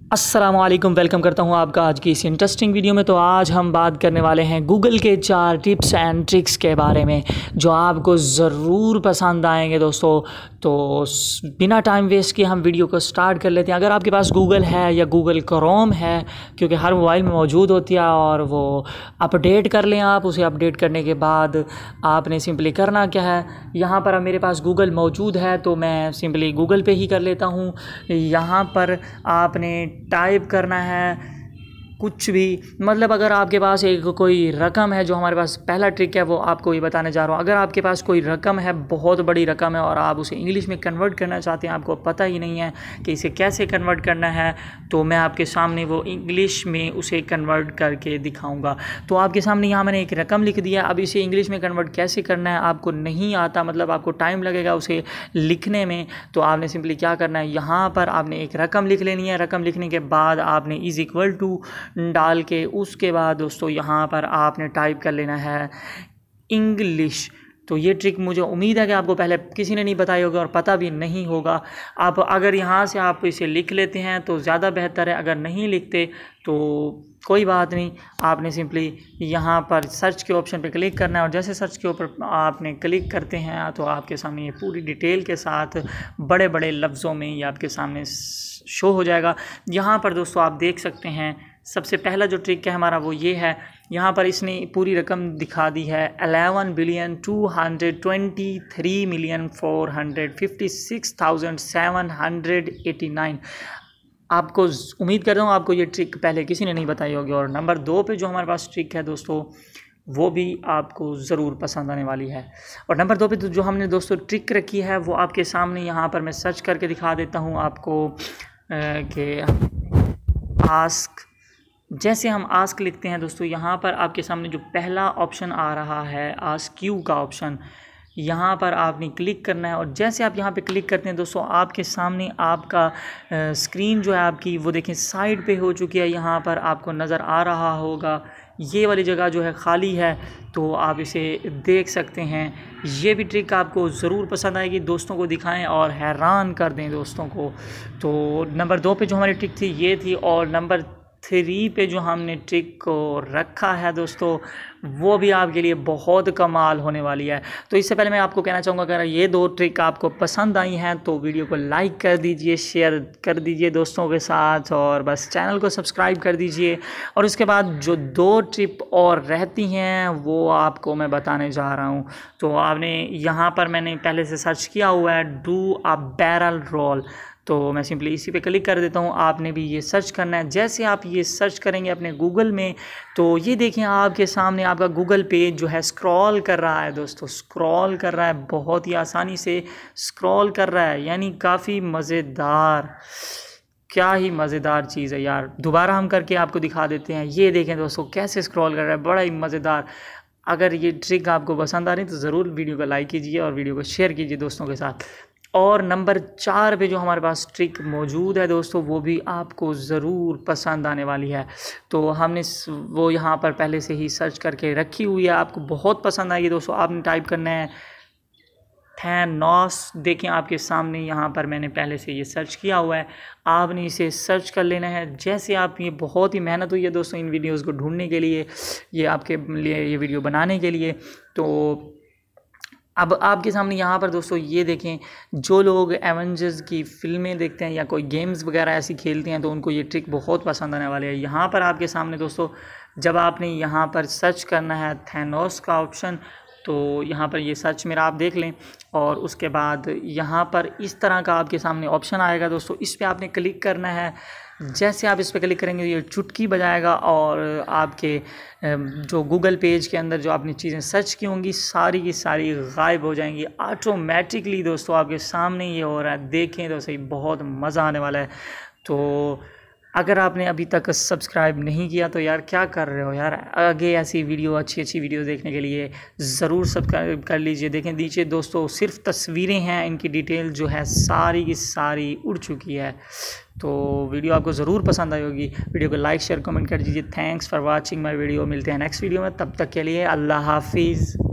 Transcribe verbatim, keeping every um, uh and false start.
अस्सलामुअलैकुम, वेलकम करता हूं आपका आज की इस इंटरेस्टिंग वीडियो में। तो आज हम बात करने वाले हैं गूगल के चार टिप्स एंड ट्रिक्स के बारे में जो आपको ज़रूर पसंद आएंगे दोस्तों। तो बिना टाइम वेस्ट किए हम वीडियो को स्टार्ट कर लेते हैं। अगर आपके पास गूगल है या गूगल क्रोम है, क्योंकि हर मोबाइल में मौजूद होती है, और वो अपडेट कर लें आप। उसे अपडेट करने के बाद आपने सिंपली करना क्या है, यहाँ पर मेरे पास गूगल मौजूद है तो मैं सिंपली गूगल पे ही कर लेता हूँ। यहाँ पर आपने टाइप करना है कुछ भी, मतलब अगर आपके पास एक कोई रकम है, जो हमारे पास पहला ट्रिक है वो आपको ये बताने जा रहा हूँ। अगर आपके पास कोई रकम है, बहुत बड़ी रकम है, और आप उसे इंग्लिश में कन्वर्ट करना चाहते हैं, आपको पता ही नहीं है कि इसे कैसे कन्वर्ट करना है, तो मैं आपके सामने वो इंग्लिश में उसे कन्वर्ट करके दिखाऊंगा। तो आपके सामने यहाँ मैंने एक रकम लिख दिया। अब इसे इंग्लिश में कन्वर्ट कैसे करना है आपको नहीं आता, मतलब आपको टाइम लगेगा उसे लिखने में। तो आपने सिंपली क्या करना है, यहाँ पर आपने एक रकम लिख लेनी है। रकम लिखने के बाद आपने इज इक्वल टू डाल के उसके बाद दोस्तों यहाँ पर आपने टाइप कर लेना है इंग्लिश। तो ये ट्रिक मुझे उम्मीद है कि आपको पहले किसी ने नहीं बताई होगी और पता भी नहीं होगा। आप अगर यहाँ से आप इसे लिख लेते हैं तो ज़्यादा बेहतर है, अगर नहीं लिखते तो कोई बात नहीं। आपने सिंपली यहाँ पर सर्च के ऑप्शन पर क्लिक करना है, और जैसे सर्च के ऊपर आपने क्लिक करते हैं तो आपके सामने ये पूरी डिटेल के साथ बड़े बड़े लफ्ज़ों में ये आपके सामने शो हो जाएगा। यहाँ पर दोस्तों आप देख सकते हैं, सबसे पहला जो ट्रिक है हमारा वो ये है। यहाँ पर इसने पूरी रकम दिखा दी है, eleven billion two hundred twenty three million four hundred fifty six thousand seven hundred eighty nine. आपको उम्मीद कर रहा हूँ आपको ये ट्रिक पहले किसी ने नहीं बताई होगी। और नंबर दो पे जो हमारे पास ट्रिक है दोस्तों, वो भी आपको ज़रूर पसंद आने वाली है। और नंबर दो पे तो जो हमने दोस्तों ट्रिक रखी है वो आपके सामने यहाँ पर मैं सर्च करके दिखा देता हूँ आपको कि आस्क। जैसे हम आस्क लिखते हैं दोस्तों, यहाँ पर आपके सामने जो पहला ऑप्शन आ रहा है आस्क यू का ऑप्शन, यहाँ पर आपने क्लिक करना है। और जैसे आप यहाँ पे क्लिक करते हैं दोस्तों, आपके सामने आपका स्क्रीन जो है आपकी वो देखें साइड पे हो चुकी है। यहाँ पर आपको नज़र आ रहा होगा ये वाली जगह जो है खाली है, तो आप इसे देख सकते हैं। ये भी ट्रिक आपको ज़रूर पसंद आएगी। दोस्तों को दिखाएं और हैरान कर दें दोस्तों को। तो नंबर दो पे जो हमारी ट्रिक थी ये थी, और नंबर थ्री पे जो हमने ट्रिक को रखा है दोस्तों, वो भी आपके लिए बहुत कमाल होने वाली है। तो इससे पहले मैं आपको कहना चाहूँगा, अगर ये दो ट्रिक आपको पसंद आई हैं तो वीडियो को लाइक कर दीजिए, शेयर कर दीजिए दोस्तों के साथ, और बस चैनल को सब्सक्राइब कर दीजिए। और उसके बाद जो दो ट्रिप और रहती हैं वो आपको मैं बताने जा रहा हूँ। तो आपने यहाँ पर मैंने पहले से सर्च किया हुआ है डू अ बैरल रोल, तो मैं सिंपली इसी पे क्लिक कर देता हूँ। आपने भी ये सर्च करना है। जैसे आप ये सर्च करेंगे अपने गूगल में, तो ये देखें आपके सामने आपका गूगल पेज जो है स्क्रॉल कर रहा है दोस्तों, स्क्रॉल कर रहा है, बहुत ही आसानी से स्क्रॉल कर रहा है, यानी काफ़ी मज़ेदार। क्या ही मज़ेदार चीज़ है यार। दोबारा हम करके आपको दिखा देते हैं। ये देखें दोस्तों कैसे स्क्रॉल कर रहा है, बड़ा ही मज़ेदार। अगर ये ट्रिक आपको पसंद आ रही है तो ज़रूर वीडियो को लाइक कीजिए और वीडियो को शेयर कीजिए दोस्तों के साथ। और नंबर चार पे जो हमारे पास ट्रिक मौजूद है दोस्तों, वो भी आपको ज़रूर पसंद आने वाली है। तो हमने वो यहाँ पर पहले से ही सर्च करके रखी हुई है, आपको बहुत पसंद आएगी दोस्तों। आपने टाइप करना है थैनोस। देखें आपके सामने यहाँ पर मैंने पहले से ये सर्च किया हुआ है, आपने इसे सर्च कर लेना है। जैसे आप, ये बहुत ही मेहनत हुई है दोस्तों इन वीडियोज़ को ढूंढने के लिए, ये आपके लिए ये वीडियो बनाने के लिए। तो अब आपके सामने यहाँ पर दोस्तों ये देखें, जो लोग एवेंजर्स की फ़िल्में देखते हैं या कोई गेम्स वगैरह ऐसी खेलते हैं तो उनको ये ट्रिक बहुत पसंद आने वाली है। यहाँ पर आपके सामने दोस्तों जब आपने यहाँ पर सर्च करना है थैनोस का ऑप्शन, तो यहाँ पर ये सर्च मेरा आप देख लें, और उसके बाद यहाँ पर इस तरह का आपके सामने ऑप्शन आएगा दोस्तों, इस पर आपने क्लिक करना है। जैसे आप इस पर क्लिक करेंगे ये चुटकी बजाएगा, और आपके जो गूगल पेज के अंदर जो आपने चीज़ें सर्च की होंगी सारी की सारी गायब हो जाएंगी ऑटोमेटिकली दोस्तों। आपके सामने ये हो रहा है, देखें तो सही, बहुत मज़ा आने वाला है। तो अगर आपने अभी तक सब्सक्राइब नहीं किया तो यार क्या कर रहे हो यार। आगे ऐसी वीडियो, अच्छी अच्छी वीडियो देखने के लिए ज़रूर सब्सक्राइब कर लीजिए। देखें नीचे दोस्तों सिर्फ तस्वीरें हैं, इनकी डिटेल जो है सारी की सारी उड़ चुकी है। तो वीडियो आपको ज़रूर पसंद आई होगी। वीडियो को लाइक शेयर कमेंट कर दीजिए। Thanks for watching my video. मिलते हैं नेक्स्ट वीडियो में, तब तक के लिए अल्लाह हाफिज़।